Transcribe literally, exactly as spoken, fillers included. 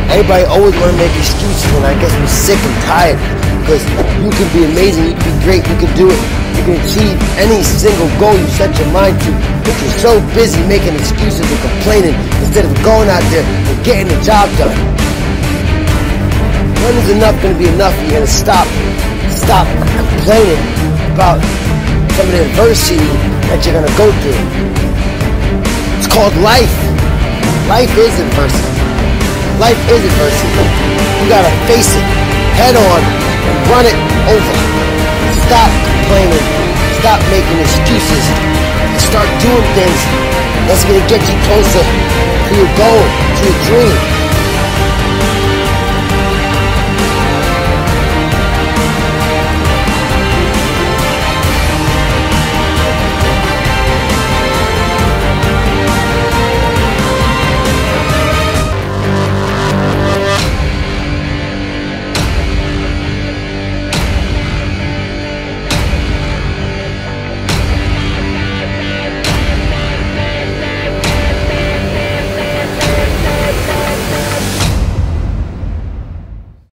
Everybody always want to make excuses, and I guess we're sick and tired. Because you can be amazing, you can be great, you can do it. You can achieve any single goal you set your mind to. But you're so busy making excuses and complaining instead of going out there and getting the job done. When is enough going to be enough? You're going to stop, stop complaining about some of the adversity that you're going to go through. It's called life. Life is adversity. Life is adversity. You got to face it head on and run it over. Stop complaining. Stop making excuses. And start doing things that's going to get you closer to your goal, to your dream.